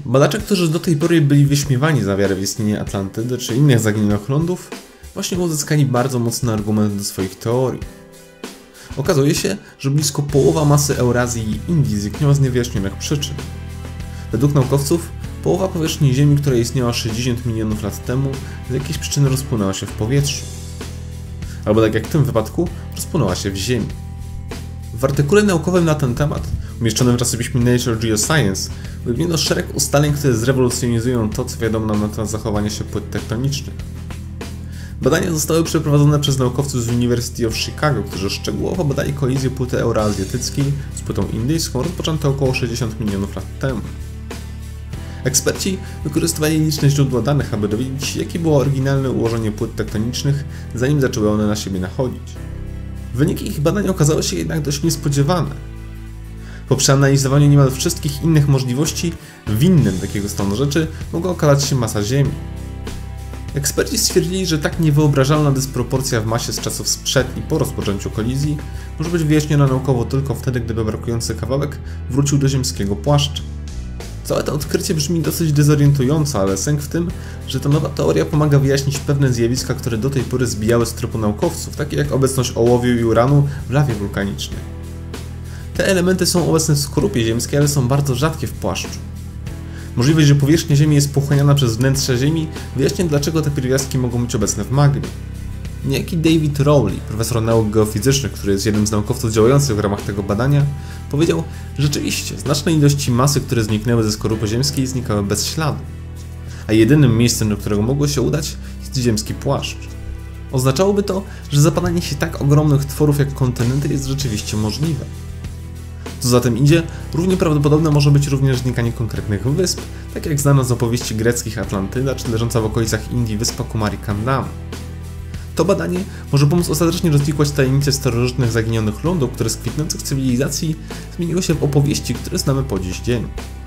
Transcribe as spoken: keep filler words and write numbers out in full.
Badacze, którzy do tej pory byli wyśmiewani za wiarę w istnienie Atlantydy czy innych zaginionych lądów, właśnie uzyskali bardzo mocny argument do swoich teorii. Okazuje się, że blisko połowa masy Eurazji i Indii zniknęła z niewyjaśnionych przyczyn. Według naukowców połowa powierzchni Ziemi, która istniała sześćdziesiąt milionów lat temu, z jakiejś przyczyny rozpłynęła się w powietrzu. Albo tak jak w tym wypadku, rozpłynęła się w Ziemi. W artykule naukowym na ten temat, umieszczonym w czasopiśmie Nature Geoscience, wyjawniono szereg ustaleń, które zrewolucjonizują to, co wiadomo nam na temat zachowania się płyt tektonicznych. Badania zostały przeprowadzone przez naukowców z University of Chicago, którzy szczegółowo badali kolizję płyty euroazjatyckiej z płytą indyjską rozpoczętą około sześćdziesiąt milionów lat temu. Eksperci wykorzystywali liczne źródła danych, aby dowiedzieć się, jakie było oryginalne ułożenie płyt tektonicznych, zanim zaczęły one na siebie nachodzić. Wyniki ich badań okazały się jednak dość niespodziewane. Po przeanalizowaniu niemal wszystkich innych możliwości, winnym takiego stanu rzeczy mogła okazać się masa Ziemi. Eksperci stwierdzili, że tak niewyobrażalna dysproporcja w masie z czasów sprzed i po rozpoczęciu kolizji może być wyjaśniona naukowo tylko wtedy, gdyby brakujący kawałek wrócił do ziemskiego płaszcza. Całe to odkrycie brzmi dosyć dezorientująco, ale sęk w tym, że ta nowa teoria pomaga wyjaśnić pewne zjawiska, które do tej pory zbijały z tropu naukowców, takie jak obecność ołowiu i uranu w lawie wulkanicznej. Te elementy są obecne w skorupie ziemskiej, ale są bardzo rzadkie w płaszczu. Możliwość, że powierzchnia Ziemi jest pochłaniana przez wnętrze Ziemi, wyjaśnia, dlaczego te pierwiastki mogą być obecne w magmie. Niejaki David Rowley, profesor nauk geofizycznych, który jest jednym z naukowców działających w ramach tego badania, powiedział, że rzeczywiście znaczne ilości masy, które zniknęły ze skorupy ziemskiej, znikały bez śladu, a jedynym miejscem, do którego mogły się udać, jest ziemski płaszcz. Oznaczałoby to, że zapadanie się tak ogromnych tworów jak kontynenty jest rzeczywiście możliwe. Co za tym idzie, równie prawdopodobne może być również znikanie konkretnych wysp, tak jak znana z opowieści greckich Atlantyda, czy leżąca w okolicach Indii wyspa Kumari Kandam. To badanie może pomóc ostatecznie rozwikłać tajemnice starożytnych zaginionych lądów, które z kwitnących cywilizacji zmieniły się w opowieści, które znamy po dziś dzień.